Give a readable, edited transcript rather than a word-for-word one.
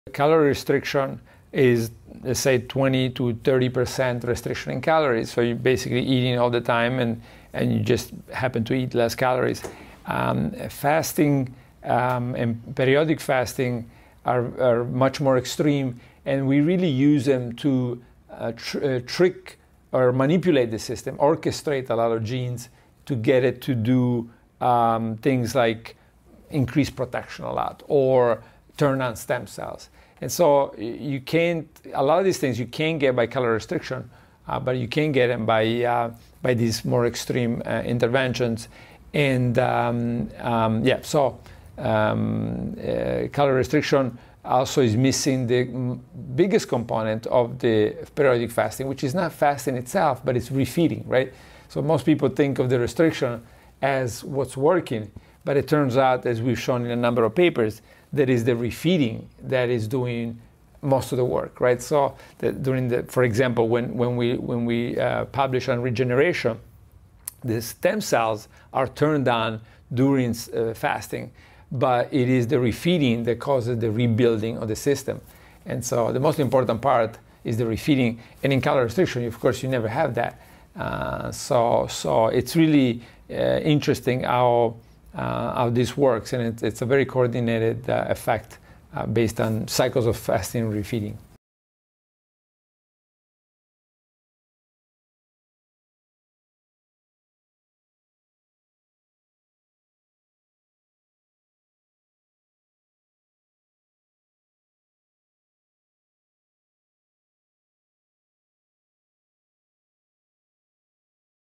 Calorie restriction is, let's say, 20 to 30% restriction in calories. So you're basically eating all the time and you just happen to eat less calories. Fasting and periodic fasting are much more extreme, and we really use them to trick or manipulate the system, orchestrate a lot of genes to get it to do things like increase protection a lot or turn on stem cells. And so you can't, a lot of these things you can't get by calorie restriction, but you can get them by these more extreme interventions. And calorie restriction also is missing the biggest component of the periodic fasting, which is not fasting itself, but it's refeeding, right? So most people think of the restriction as what's working, but it turns out, as we've shown in a number of papers, that is the refeeding that is doing most of the work, right? So for example, when we publish on regeneration, the stem cells are turned on during fasting, but it is the refeeding that causes the rebuilding of the system. And so the most important part is the refeeding. And in calorie restriction, of course, you never have that. So it's really interesting how this works, and it's a very coordinated effect based on cycles of fasting and refeeding.